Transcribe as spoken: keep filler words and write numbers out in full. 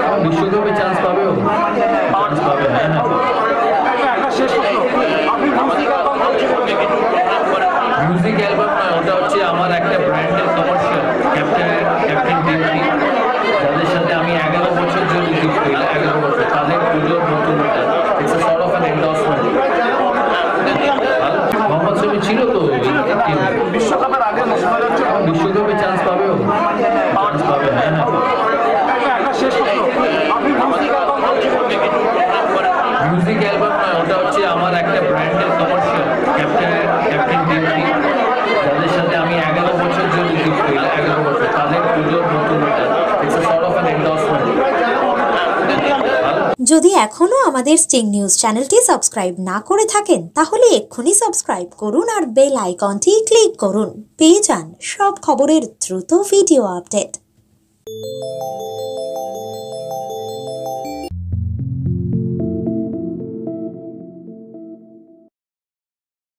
বিশ্বকাপে চান্স পাবে ও চান্স পাবে হ্যাঁ মিউজিক অ্যালবাম নয়, ওটা হচ্ছে আমার একটা ব্র্যান্ডের কমার্শিয়াল ক্যাপ্টেন ক্যাপ্টেন টিভি, যাদের সাথে আমি এগারো বছর ধরে লিড করি, এগারো বছর তাদের পুজোর নতুন এটা it's a sort of an endorsement. Mohammad Shami ছিল তো বিশ্বকাপের আগে বিশ্বকাপে চান্স পাবে ও চান্স পাবে হ্যাঁ মিউজিক অ্যালবাম নয়, ওটা হচ্ছে আমার একটা ব্র্যান্ডের কমার্শিয়াল ক্যাপ্টেন ক্যাপ্টেন টিভি, যাদের সাথে আমি এগারো বছর ধরে লিড করি, এগারো বছর তাদের পুজোর নতুন এটা it's a sort of an endorsement. যদি এখনো আমাদের স্টিং নিউজ চ্যানেলটি সাবস্ক্রাইব না করে থাকেন তাহলে এক্ষুনি সাবস্ক্রাইব করুন আর বেল আইকনটি ক্লিক করুন, পেয়ে যান সব খবরের দ্রুত ভিডিও আপডেট।